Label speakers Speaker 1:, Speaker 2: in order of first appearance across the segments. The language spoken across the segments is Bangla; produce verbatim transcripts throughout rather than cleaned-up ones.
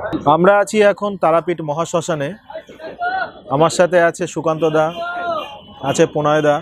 Speaker 1: আমরা আছি এখন তারাপীঠ মহাশ্মশানে। আমার সাথে আছে সুকান্ত দা, আছে প্রণয় দা।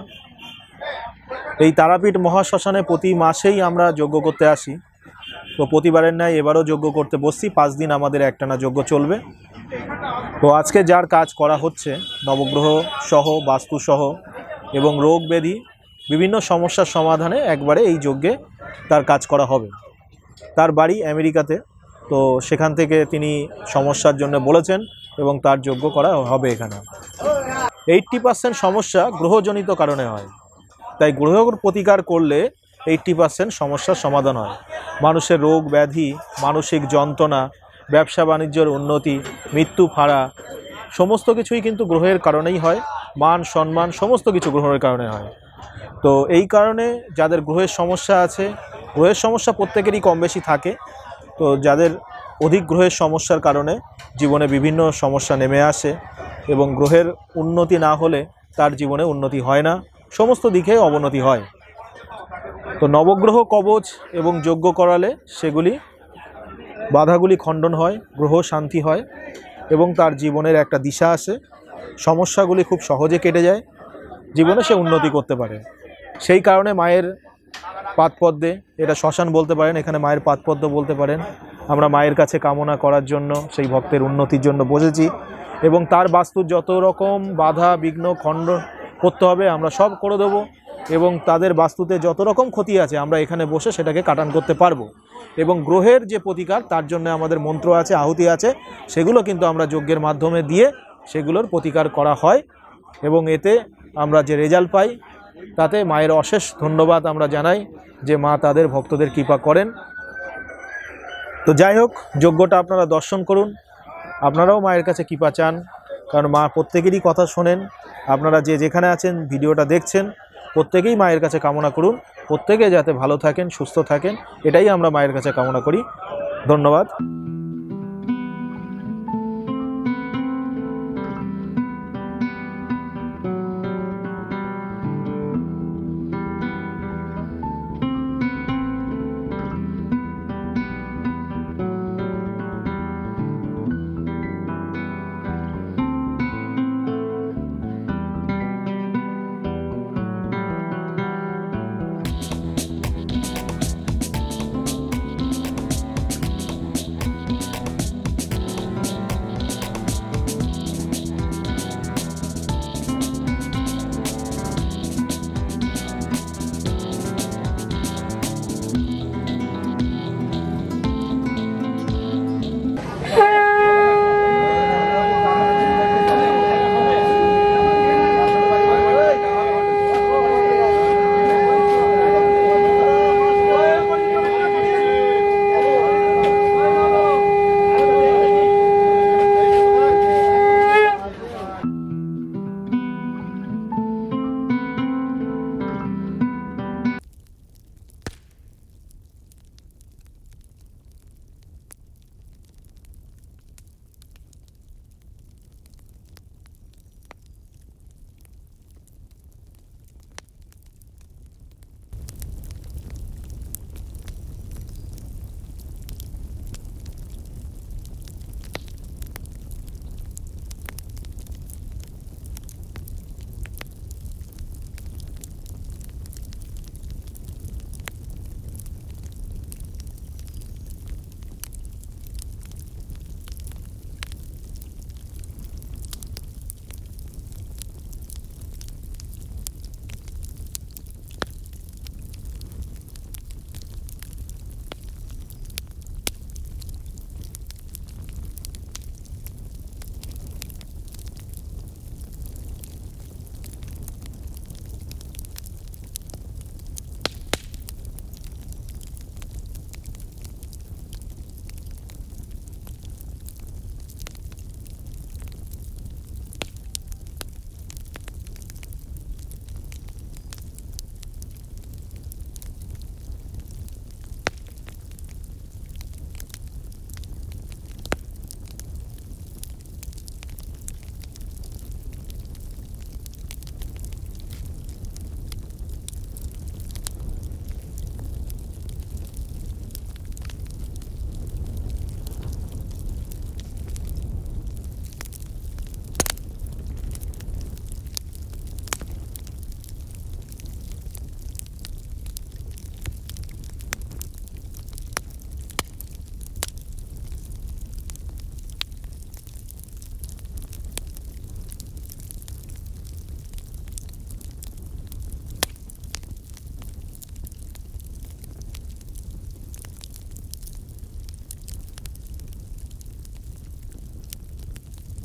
Speaker 1: এই তারাপীঠ মহাশ্মশানে প্রতি মাসেই আমরা যজ্ঞ করতে আসি। তো প্রতিবারের ন্যায় এবারও যজ্ঞ করতে বসছি। পাঁচ দিন আমাদের একটানা যজ্ঞ চলবে। তো আজকে যার কাজ করা হচ্ছে নবগ্রহ সহ, বাস্তু সহ এবং রোগ ব্যাধি বিভিন্ন সমস্যার সমাধানে একবারে এই যজ্ঞে তার কাজ করা হবে। তার বাড়ি আমেরিকাতে, তো সেখান থেকে তিনি সমস্যার জন্য বলেছেন এবং তার যজ্ঞ করা হবে এখানে। এইট্টি পার্সেন্ট সমস্যা গ্রহজনিত কারণে হয়, তাই গ্রহের প্রতিকার করলে এইট্টি পার্সেন্ট সমস্যার সমাধান হয়। মানুষের রোগ ব্যাধি, মানসিক যন্ত্রণা, ব্যবসা বাণিজ্যের উন্নতি, মৃত্যু ফাড়া সমস্ত কিছুই কিন্তু গ্রহের কারণেই হয়। মান সম্মান সমস্ত কিছু গ্রহের কারণে হয়। তো এই কারণে যাদের গ্রহের সমস্যা আছে, গ্রহের সমস্যা প্রত্যেকেরই কম বেশি থাকে, তো যাদের অধিক গ্রহের সমস্যার কারণে জীবনে বিভিন্ন সমস্যা নেমে আসে এবং গ্রহের উন্নতি না হলে তার জীবনে উন্নতি হয় না, সমস্ত দিকে অবনতি হয়। তো নবগ্রহ কবচ এবং যজ্ঞ করালে সেগুলি বাধাগুলি খণ্ডন হয়, গ্রহ শান্তি হয় এবং তার জীবনের একটা দিশা আসে, সমস্যাগুলি খুব সহজে কেটে যায়, জীবনে সে উন্নতি করতে পারে। সেই কারণে মায়ের পাদপদ্মে, এটা শ্মশান বলতে পারেন, এখানে মায়ের পাদপদ্ম বলতে পারেন, আমরা মায়ের কাছে কামনা করার জন্য সেই ভক্তের উন্নতির জন্য বসেছি এবং তার বাস্তুর যত রকম বাধা বিঘ্ন খণ্ডন করতে হবে আমরা সব করে দেবো এবং তাদের বাস্তুতে যত রকম ক্ষতি আছে আমরা এখানে বসে সেটাকে কাটান করতে পারবো। এবং গ্রহের যে প্রতিকার তার জন্য আমাদের মন্ত্র আছে, আহুতি আছে, সেগুলো কিন্তু আমরা যজ্ঞের মাধ্যমে দিয়ে সেগুলোর প্রতিকার করা হয় এবং এতে আমরা যে রেজাল্ট পাই তাতে মায়ের অশেষ ধন্যবাদ আমরা জানাই যে মা তাদের ভক্তদের কৃপা করেন। তো যাই হোক, যজ্ঞটা আপনারা দর্শন করুন, আপনারাও মায়ের কাছে কৃপা চান, কারণ মা প্রত্যেকেরই কথা শোনেন। আপনারা যে যেখানে আছেন ভিডিওটা দেখছেন প্রত্যেকেই মায়ের কাছে কামনা করুন, প্রত্যেকে যাতে ভালো থাকেন, সুস্থ থাকেন, এটাই আমরা মায়ের কাছে কামনা করি। ধন্যবাদ।